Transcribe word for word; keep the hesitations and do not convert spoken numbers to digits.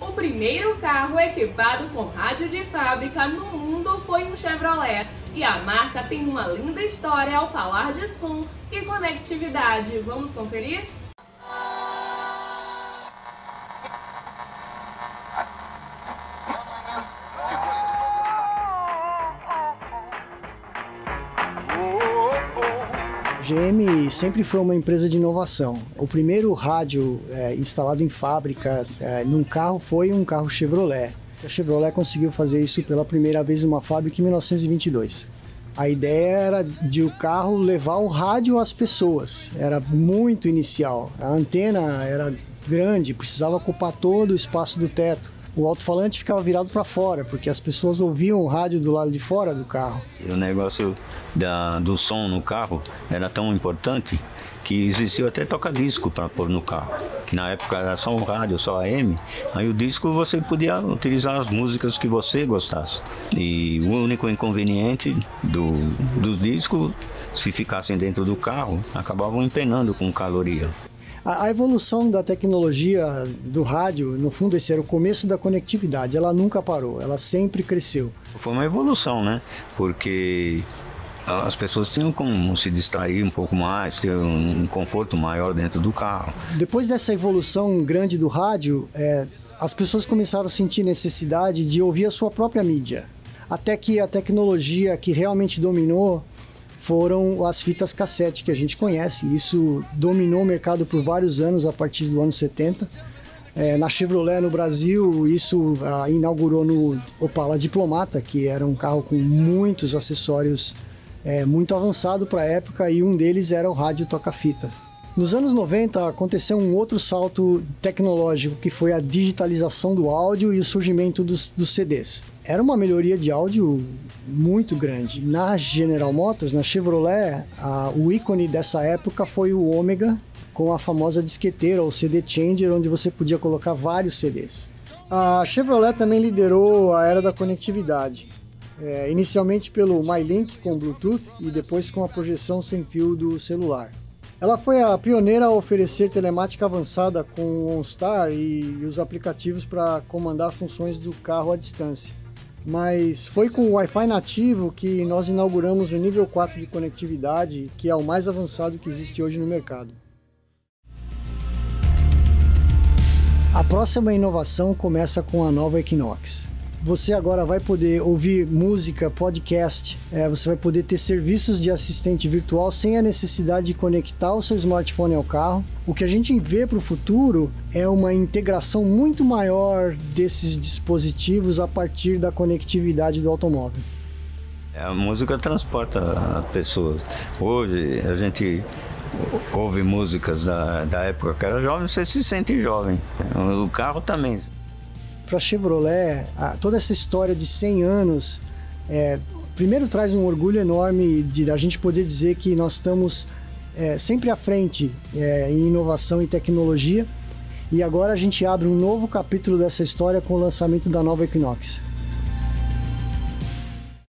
O primeiro carro equipado com rádio de fábrica no mundo foi um Chevrolet, e a marca tem uma linda história ao falar de som e conectividade. Vamos conferir? A G M sempre foi uma empresa de inovação. O primeiro rádio é, instalado em fábrica é, num carro foi um carro Chevrolet. A Chevrolet conseguiu fazer isso pela primeira vez numa fábrica em mil novecentos e vinte e dois. A ideia era de o carro levar o rádio às pessoas. Era muito inicial. A antena era grande, precisava ocupar todo o espaço do teto. O alto-falante ficava virado para fora, porque as pessoas ouviam o rádio do lado de fora do carro. O negócio da, do som no carro era tão importante que existiu até toca-disco para pôr no carro. Que na época era só um rádio, só A M. Aí o disco você podia utilizar as músicas que você gostasse. E o único inconveniente do, dos discos, se ficassem dentro do carro, acabavam empenando com caloria. A evolução da tecnologia do rádio, no fundo, esse era o começo da conectividade. Ela nunca parou, ela sempre cresceu. Foi uma evolução, né? Porque as pessoas tinham como se distrair um pouco mais, ter um conforto maior dentro do carro. Depois dessa evolução grande do rádio, é, as pessoas começaram a sentir necessidade de ouvir a sua própria mídia. Até que a tecnologia que realmente dominou foram as fitas cassete que a gente conhece. Isso dominou o mercado por vários anos, a partir do ano setenta. É, na Chevrolet no Brasil, isso ah, inaugurou no Opala Diplomata, que era um carro com muitos acessórios é, muito avançado para a época, e um deles era o rádio toca-fita. Nos anos noventa aconteceu um outro salto tecnológico, que foi a digitalização do áudio e o surgimento dos, dos C Ds. Era uma melhoria de áudio muito grande. Na General Motors, na Chevrolet, a, o ícone dessa época foi o Ômega, com a famosa disqueteira, ou C D Changer, onde você podia colocar vários C Ds. A Chevrolet também liderou a era da conectividade, é, inicialmente pelo MyLink com Bluetooth e depois com a projeção sem fio do celular. Ela foi a pioneira a oferecer telemática avançada com o OnStar e os aplicativos para comandar funções do carro à distância. Mas foi com o Wi-Fi nativo que nós inauguramos o nível quatro de conectividade, que é o mais avançado que existe hoje no mercado. A próxima inovação começa com a nova Equinox. Você agora vai poder ouvir música, podcast, é, você vai poder ter serviços de assistente virtual sem a necessidade de conectar o seu smartphone ao carro. O que a gente vê para o futuro é uma integração muito maior desses dispositivos a partir da conectividade do automóvel. A música transporta as pessoas. Hoje a gente ouve músicas da, da época que era jovem, você se sente jovem. O carro também. Para a Chevrolet, a, toda essa história de cem anos, é, primeiro traz um orgulho enorme de a gente poder dizer que nós estamos é, sempre à frente é, em inovação e tecnologia, e agora a gente abre um novo capítulo dessa história com o lançamento da nova Equinox.